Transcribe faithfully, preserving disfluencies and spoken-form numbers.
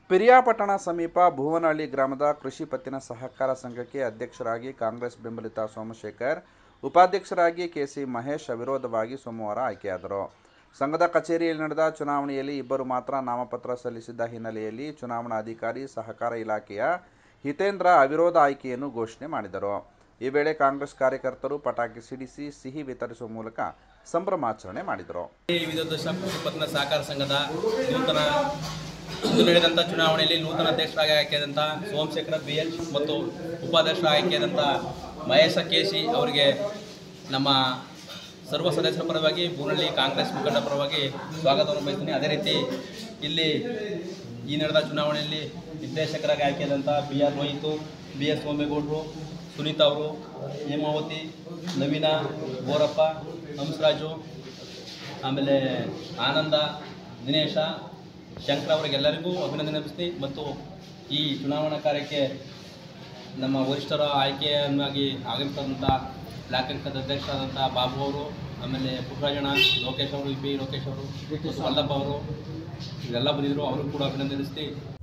ಪಿರಿಯಾಪಟ್ಟಣ ಸಮೀಪ ಭುವನಹಳ್ಳಿ ಗ್ರಾಮದ ಕೃಷಿ ಪತ್ತಿನ ಸಹಕಾರ ಸಂಘಕ್ಕೆ ಅಧ್ಯಕ್ಷರಾಗಿ ಕಾಂಗ್ರೆಸ್ ಬೆಂಬಲಿತ ಸೋಮಶೇಖರ್, ಉಪಾಧ್ಯಕ್ಷರಾಗಿ ಕೆಸಿ ಮಹೇಶ್ ಅವಿರೋಧವಾಗಿ ಸೋಮವಾರ ಆಯ್ಕೆಯಾದರು. ಸಂಘದ ಕಚೇರಿಯಲ್ಲಿ ನಡೆದ ಚುನಾವಣೆಯಲ್ಲಿ ಇಬ್ಬರು ಮಾತ್ರ ನಾಮಪತ್ರ ಸಲ್ಲಿಸಿದ್ದ ಹಿನ್ನೆಲೆಯಲ್ಲಿ ಚುನಾವಣಾ ಅಧಿಕಾರಿ ಸಹಕಾರ ಇಲಾಖೆಯ ಹಿತೇಂದ್ರ ಅವಿರೋಧ ಆಯ್ಕೆಯನ್ನು ಘೋಷಣೆ ಮಾಡಿದರು. ಈ ವೇಳೆ ಕಾಂಗ್ರೆಸ್ ಕಾರ್ಯಕರ್ತರು ಪಟಾಕಿ ಸಿಡಿಸಿ ಸಿಹಿ ವಿತರಿಸುವ ಮೂಲಕ ಸಂಭ್ರಮಾಚರಣೆ ಮಾಡಿದರು. ಸಹಕಾರ ಸಂಘದ ನೂತನ ಇಂದು ನಡೆದಂಥ ಚುನಾವಣೆಯಲ್ಲಿ ನೂತನ ಅಧ್ಯಕ್ಷರಾಗಿ ಆಯ್ಕೆಯಾದಂಥ ಸೋಮಶೇಖರ ಬಿ ಎಚ್ ಮತ್ತು ಉಪಾಧ್ಯಕ್ಷರಾಗಿ ಆಯ್ಕೆಯಾದಂಥ ಮಹೇಶ ಕೆ ಸಿ ಅವರಿಗೆ ನಮ್ಮ ಸರ್ವ ಸದಸ್ಯರ ಪರವಾಗಿ ಭುವನಹಳ್ಳಿ ಕಾಂಗ್ರೆಸ್ ಮುಖಂಡರ ಪರವಾಗಿ ಸ್ವಾಗತವನ್ನು ಬಯಸ್ತೀನಿ. ಅದೇ ರೀತಿ ಇಲ್ಲಿ ಈ ನಡೆದ ಚುನಾವಣೆಯಲ್ಲಿ ನಿರ್ದೇಶಕರಾಗಿ ಆಯ್ಕೆಯಾದಂಥ B R Rohit, B S ಸೋಮೇಗೌಡರು, ಸುನೀತಾ ಅವರು, ಹೇಮಾವತಿ, ನವೀನ, ಬೋರಪ್ಪ, ಹಂಸರಾಜು, ಆಮೇಲೆ ಆನಂದ, ದಿನೇಶ, ಶಂಕರ ಅವರಿಗೆಲ್ಲರಿಗೂ ಅಭಿನಂದನೆ ಅರ್ಪಿಸ್ತೀನಿ. ಮತ್ತು ಈ ಚುನಾವಣಾ ಕಾರ್ಯಕ್ಕೆ ನಮ್ಮ ವರಿಷ್ಠರ ಆಯ್ಕೆಯನ್ನಾಗಿ ಆಗಮಿಸಿದಂಥ ಬ್ಲಾಕ್ ಅಂಕದ ಅಧ್ಯಕ್ಷರಾದಂಥ ಬಾಬು ಅವರು, ಆಮೇಲೆ ಪುಟ್ಟರಾಜಣ್ಣ, ಲೋಕೇಶ್ ಅವರು, ಪಿ ಲೋಕೇಶ್ ಅವರು, ವಲ್ಲಭ ಅವರು, ಇವೆಲ್ಲ ಬಂದಿದ್ದರು. ಅವರು ಕೂಡ ಅಭಿನಂದನಿಸ್ತೀನಿ.